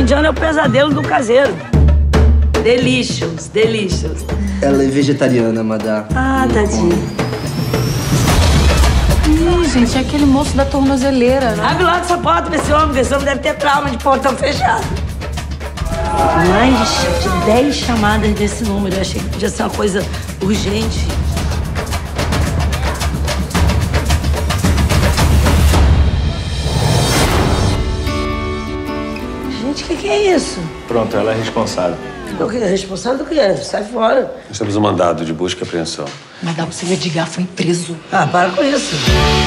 indiano é o pesadelo do caseiro. Delicious, delicious. Ela é vegetariana, madame. Ah, tadinha. Ih, gente, é aquele moço da tornozeleira, né? Abre logo essa porta pra esse homem deve ter trauma de portão fechado. Mais de 10 chamadas desse número. Eu achei que podia ser uma coisa urgente. Gente, o que é isso? Pronto, ela é responsável. O que? Responsável do que? Sai fora. Nós temos um mandado de busca e apreensão. Mas dá pra você ver, Edgar foi preso. Ah, para com isso.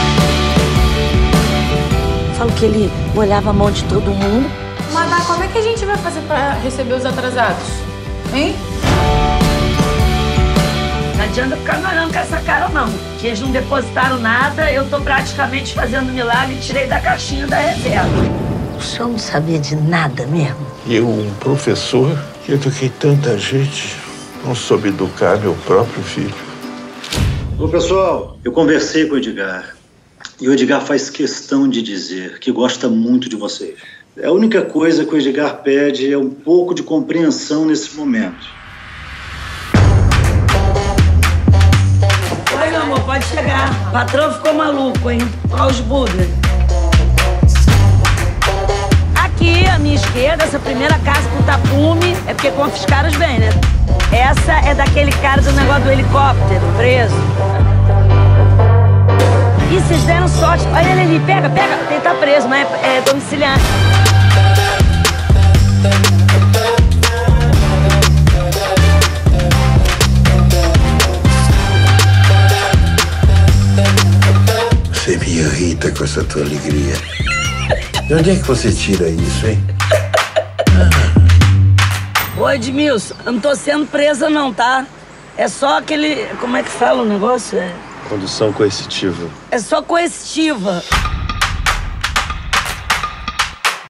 Falo que ele molhava a mão de todo mundo. Madá, como é que a gente vai fazer pra receber os atrasados? Hein? Não adianta ficar me olhando com essa cara, não. Que eles não depositaram nada, eu tô praticamente fazendo milagre e tirei da caixinha da reserva. O senhor não sabia de nada mesmo? Eu, um professor, que eduquei tanta gente, não soube educar meu próprio filho. Ô, pessoal, eu conversei com o Edgar. E o Edgar faz questão de dizer que gosta muito de vocês. A única coisa que o Edgar pede é um pouco de compreensão nesse momento. Oi, meu amor, pode chegar. O patrão ficou maluco, hein? Olha os Buda. Aqui, à minha esquerda, essa primeira casa com tapume, é porque confiscaram os bens, né? Essa é daquele cara do negócio do helicóptero, preso. Ih, vocês deram sorte. Olha ele ali, pega. Ele tá preso, mas é domiciliar. Você me irrita com essa tua alegria. De onde é que você tira isso, hein? Ô, Edmilson, eu não tô sendo presa não, tá? É só aquele... Como é que fala o negócio? Condução coercitiva. É só coercitiva.